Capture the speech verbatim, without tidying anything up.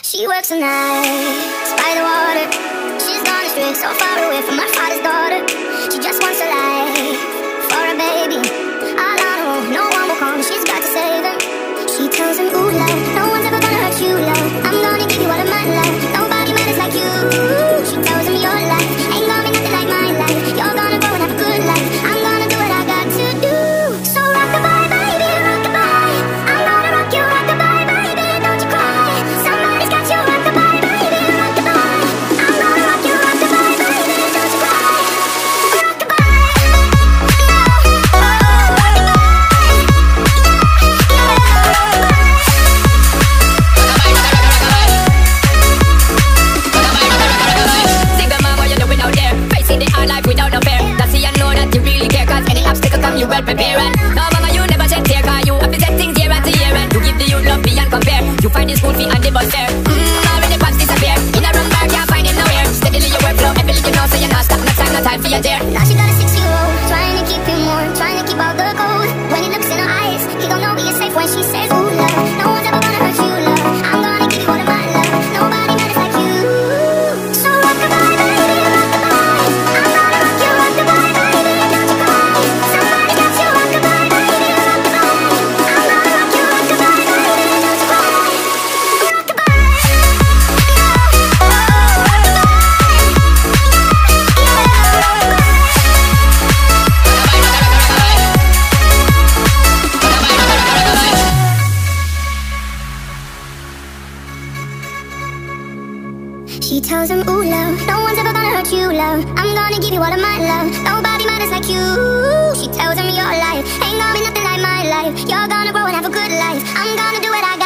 She works the nights by the water. She's gone astray, so far away from her father's daughter. She just wants a life for a baby. All on her own, no one will come, she's got to save him. She tells him, ooh love, no one's ever gonna hurt you, love. I'm gonna give you all of my love, nobody matters like you. She tells him your life ain't gonna be nothing like my life. You're gonna go and have a good life, I'm gonna do what I got to do. So rockabye, baby, rockabye, I'm gonna rock you, rockabye, baby, don't you cry. Somebody's got you, rockabye, baby, rockabye, I'm gonna rock you, rockabye, baby, don't you cry. Rockabye, oh, rockabye. Without no fear, that's see I know that you really care. Cause any obstacle come you well prepare. And no mama you never shed tear. Cause you have to set things year after year. And you give the youth love beyond compare. You find the school fee and the bus fare. Mmm, already pops disappear. In a wrong bar can't find him nowhere. Steadily your workflow, every little you know. So you're not stop, no time, no time for your dare. Now she got a six-year-old, trying to keep him warm, trying to keep out the cold. When he looks in her eyes, he don't know he is safe. When she says, ooh love, no one's ever gonna hurt you, love. I'm gonna give you all of my love, nobody matters like you. So rockabye, baby, rockabye, I'm gonna rock you, rockabye, baby, don't you cry. Somebody got you, rockabye, baby, rockabye, I'm gonna rock you, rockabye, baby, don't you cry. Rockabye, oh, rockabye, She tells him, ooh love, no one's ever gonna hurt you, love. I'm gonna give you all of my love, nobody matters like you. She tells him your life ain't gonna be nothing like my life. You're gonna grow and have a good life, I'm gonna do what I